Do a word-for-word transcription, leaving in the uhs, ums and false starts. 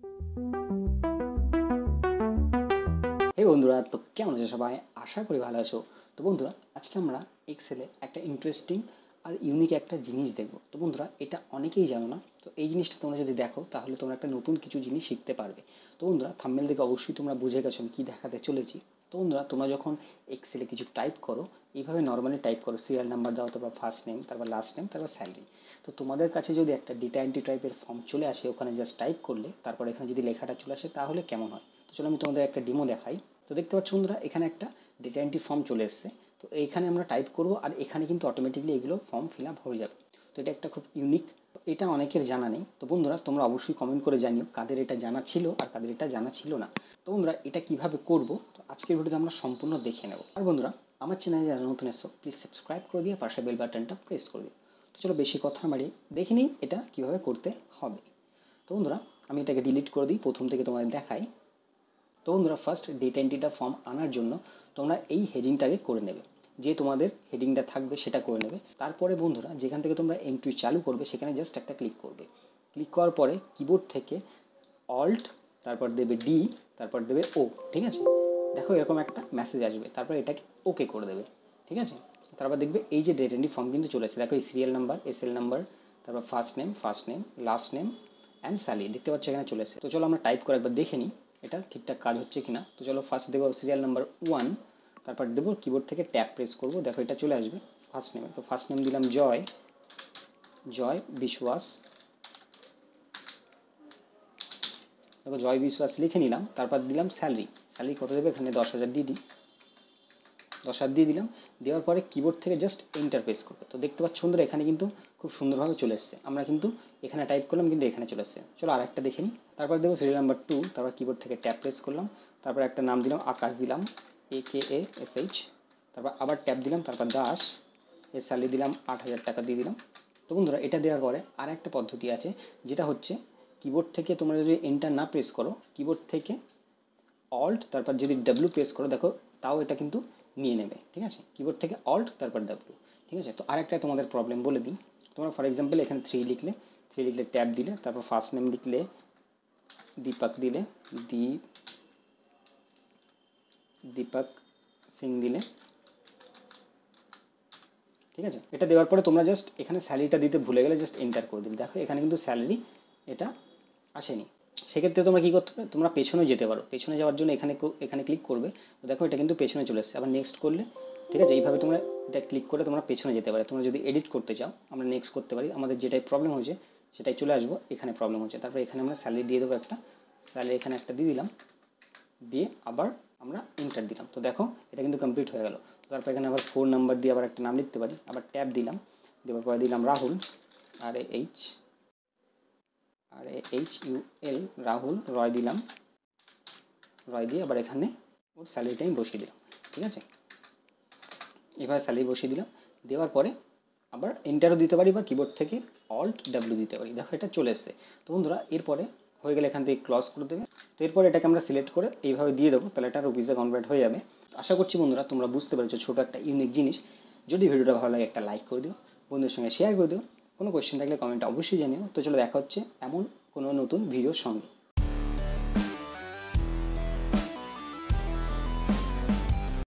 হে বন্ধুরা, তো কেমন আছো সবাই? আশা করি ভালো আছো। তো বন্ধুরা, আজকে আমরা এক্সেলে একটা ইন্টারেস্টিং আর ইউনিক একটা জিনিস দেখবো। তো বন্ধুরা, এটা অনেকেই জানো না। তো এই জিনিসটা তোমরা যদি দেখো তাহলে তোমরা একটা নতুন কিছু জিনিস শিখতে পারবে। তো বন্ধুরা, থাম্বনেল দেখে অবশ্যই তোমরা বুঝে গেছো আমি কী দেখাতে চলেছি। তো বন্ধুরা, তোমরা যখন এক্সেলে কিছু টাইপ করো, এইভাবে নর্মালি টাইপ করো, সিরিয়াল নাম্বার দাও, তারপর ফার্স্ট নেম, তারপর লাস্ট নেম, তারপর স্যালারি। তো তোমাদের কাছে যদি একটা ডেটা এন্ট্রি টাইপের ফর্ম চলে আসে, ওখানে জাস্ট টাইপ করলে তারপর এখানে যদি লেখাটা চলে আসে তাহলে কেমন হয়? তো চলো আমি তোমাদের একটা ডেমো দেখাই। তো দেখতে পাচ্ছ বন্ধুরা, এখানে একটা ডেটা এন্ট্রি ফর্ম চলে এসেছে। তো এইখানে আমরা টাইপ করব আর এখানে কিন্তু অটোমেটিকলি এগুলো ফর্ম ফিল আপ হয়ে যাবে। তো এটা একটা খুব ইউনিক, এটা অনেকের জানা নেই। তো বন্ধুরা, তোমরা অবশ্যই কমেন্ট করে জানিও কাদের এটা জানা ছিল আর কাদের এটা জানা ছিল না। তো বন্ধুরা, এটা কিভাবে করব তো আজকের ভিডিওতে আমরা সম্পূর্ণ দেখে নেব। আর বন্ধুরা, আমার চ্যানেলে যারা নতুন এসছো প্লিজ সাবস্ক্রাইব করে দিয়ে পাশে বেল বাটনটা প্রেস করে দিও। তো চলো বেশি কথা না বাড়িয়ে দেখে নিই এটা কিভাবে করতে হবে। তো বন্ধুরা, আমি এটাকে ডিলিট করে দিই, প্রথম থেকে তোমাদের দেখাই। তো বন্ধুরা, ফার্স্ট ডেটা এন্ট্রিটা ফর্ম আনার জন্য তোমরা এই হেডিংটাকে করে নেবে, যে তোমাদের হেডিংটা থাকবে সেটা করে নেবে। তারপরে বন্ধুরা, যেখান থেকে তোমরা এন্ট্রি চালু করবে সেখানে জাস্ট একটা ক্লিক করবে। ক্লিক করার পরে কিবোর্ড থেকে অল্ট, তারপর দেবে ডি, তারপর দেবে ও। ঠিক আছে, দেখো এরকম একটা মেসেজ আসবে, তারপর এটাকে ওকে করে দেবে। ঠিক আছে, তারপর দেখবে এই যে ডেটা এন্ট্রি ফর্ম কিন্তু চলে আসছে। দেখো এই serial number, S L number, তারপর first name, first name, last name and salary দেখতে পাচ্ছ এখানে চলে এসেছে। তো চলো আমরা টাইপ করে একবার দেখে নিই এটা ঠিকঠাক কাজ হচ্ছে কিনা। তো চলো ফার্স্ট দেবো সিরিয়াল নাম্বার ওয়ান, তারপর দেবো কিবোর্ড থেকে ট্যাব প্রেস করবো, দেখো এটা চলে আসবে ফার্স্ট নেমে। তো ফার্স্ট নেম দিলাম জয়, জয় বিশ্বাস। দেখো জয় বিশ্বাস লিখে নিলাম, তারপর দিলাম স্যালারি। স্যালারি কত দেবে, এখানে দশ হাজার দিয়ে দিই, দশ হাজার দিয়ে দিলাম। দেওয়ার পরে কিবোর্ড থেকে জাস্ট এন্টার প্রেস করবে। তো দেখতে পাচ্ছ বন্ধুরা, এখানে কিন্তু খুব সুন্দরভাবে চলে এসছে। আমরা কিন্তু এখানে টাইপ করলাম কিন্তু এখানে চলে এসছে। চলো আর একটা দেখে নিই। তারপর দেবো সিরিয়াল নাম্বার টু, তারপর কিবোর্ড থেকে ট্যাপ প্রেস করলাম, তারপর একটা নাম দিলাম আকাশ দিলাম, এ কে এ এস এইচ, তারপর আবার ট্যাপ দিলাম, তারপর দাস, এর স্যালারি দিলাম আট হাজার টাকা দিয়ে দিলাম। তো বন্ধুরা, এটা দেওয়ার পরে আর একটা পদ্ধতি আছে, যেটা হচ্ছে কিবোর্ড থেকে তোমরা যদি এন্টার না প্রেস করো, কিবোর্ড থেকে অল্ট তারপর যদি ডাব্লু প্রেস করো, দেখো তাও এটা কিন্তু নিয়ে নেবে। ঠিক আছে, কিবোর্ড থেকে অল্ট তারপর ডাব্লু। ঠিক আছে, তো আরেকটা তোমাদের প্রবলেম বলে দিই। তোমরা ফর এক্সাম্পল এখানে থ্রি লিখলে, থ্রি লিখলে ট্যাব দিলে, তারপর ফার্স্ট নেম লিখলে দীপক দিলে, দীপ দীপক সিং দিলে। ঠিক আছে, এটা দেওয়ার পরে তোমরা জাস্ট এখানে স্যালারিটা দিতে ভুলে গেলে জাস্ট এন্টার করে দিলে, দেখো এখানে কিন্তু স্যালারি এটা আসেনি। সেক্ষেত্রে তোমরা কী করতে পারো, তোমরা পেছনে যেতে পারো। পেছনে যাওয়ার জন্য এখানে এখানে ক্লিক করবে, তো দেখো এটা কিন্তু পেছনে চলে এসেছে। আবার নেক্সট করলে, ঠিক আছে, এইভাবে তোমরা এটা ক্লিক করে তোমরা পেছনে যেতে পারো। তোমরা যদি এডিট করতে চাও আমরা নেক্সট করতে পারি, আমাদের যেটাই প্রবলেম হয়েছে সেটাই চলে আসবো, এখানে প্রবলেম হচ্ছে। তারপর এখানে আমরা স্যালারি দিয়ে দেবো একটা, স্যালারি এখানে একটা দিয়ে দিলাম, দিয়ে আবার আমরা এন্টার দিলাম। তো দেখো এটা কিন্তু কমপ্লিট হয়ে গেল। তারপর এখানে আবার ফোন নাম্বার দিয়ে আবার একটা নাম লিখতে পারি, আবার ট্যাব দিলাম, দেওয়ার পরে দিলাম Rahul, R H, R H U L, Rahul, Roy দিলাম, রয় দিয়ে আবার এখানে ওর স্যালারিটা আমি বসিয়ে দিলাম। ঠিক আছে, এবার স্যালারি বসিয়ে দিলাম। দেওয়ার পরে আবার এন্টারও দিতে পারি বা কিবোর্ড থেকে অল্ট ডাব্লিউ দিতে পারি, দেখো এটা চলে এসছে। তো বন্ধুরা, এরপরে হয়ে গেলে এখান থেকে ক্লজ করে দেবে। তো এরপরে এটাকে আমরা সিলেক্ট করে এইভাবে দিয়ে দেবো, তাহলে এটা রুপিসে কনভার্ট হয়ে যাবে। আশা করছি বন্ধুরা তোমরা বুঝতে পেরেছো ছোটো একটা ইউনিক জিনিস। যদি ভিডিওটা ভালো লাগে একটা লাইক করে দিও, বন্ধুদের সঙ্গে শেয়ার করে দিও। কোনো কোয়েশ্চেন থাকলে কমেন্টে অবশ্যই জানিও। তো চলো দেখা হচ্ছে এমন কোনো নতুন ভিডিওর সঙ্গে।